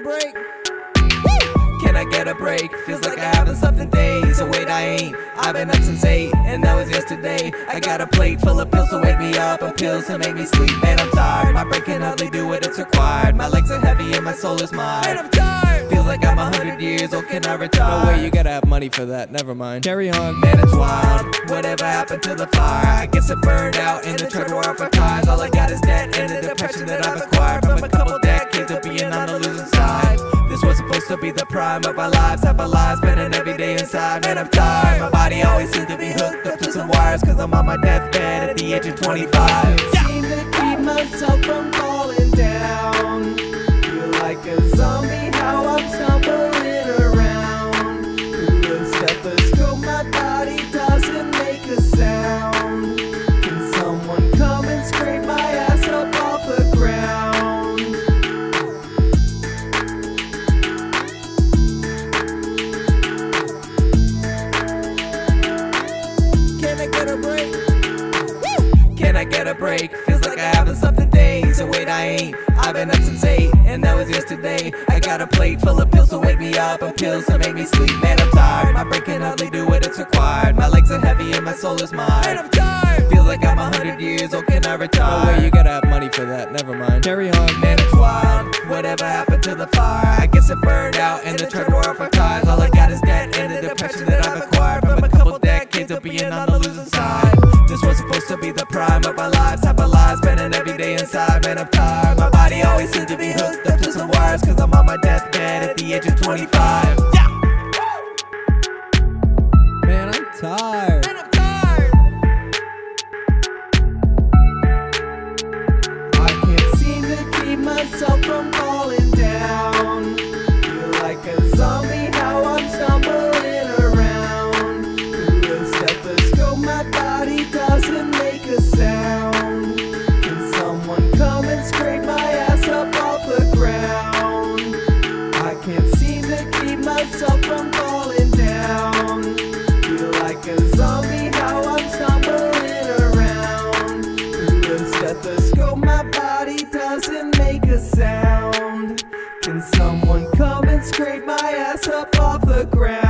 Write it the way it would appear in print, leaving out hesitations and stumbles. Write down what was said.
break? Can I get a break? Feels like I haven't slept in days. Oh wait, I ain't. I've been up since 8, and that was yesterday. I got a plate full of pills to wake me up, and pills to make me sleep. Man, I'm tired. My brain can hardly do what it's required. My legs are heavy and my soul is mine. Man, I'm tired. Feels like I'm 100 years old. Can I retire? No way, you gotta have money for that. Never mind. Carry on. Man, it's wild. Whatever happened to the fire? I guess it burned out in the truck war for tires. All I got is debt and the depression that I've acquired from a couple decades of being on the losing side. This was supposed to be the prime of our lives. Have our lives spending every day inside. Man, I'm tired. My body always seems to be hooked up to some wires, cause I'm on my deathbed at the age of 25. Seem to keep myself from falling down. Feel like a zombie, how I'm stumbling around. Through the stethoscope, my body doesn't make a sound. Can someone come and scrape my ass up off the ground? Can I get a break? Can I get a break? Feels like I haven't slept in days. Oh wait, I ain't. I've been up since 8, and that was yesterday. I got a plate full of pills to wake me up, and pills to make me sleep. Man, I'm tired. My brain can hardly do what it's required. My legs are heavy and my soul is mine. Man, I'm tired. Feels like I'm 100 years old. Can I retire? No way, you gotta have money for that. Never mind. Carry on. Man, it's wild. Whatever happened to the fire? I guess it burned out in the truck war for tires. All I got is debt and the depression that I've acquired from a couple decades of being on the losing side. This was supposed to be the prime of our lives. Have our lives spending every day inside. Man, I'm tired. My body always seems to be hooked up to some wires, cause I'm on my deathbed at the age of 25. Yeah. Man, I'm tired. Man, I'm tired. I can't seem to keep myself from falling down. Feel like a zombie, how I'm stumbling around. Through the stethoscope, my body doesn't make a sound. Can someone come and scrape my ass up off the ground? I can't seem to keep myself from falling down. Feel like a zombie, how I'm stumbling around. Through the stethoscope, my body doesn't make a sound. Can someone come and scrape my ass up off the ground?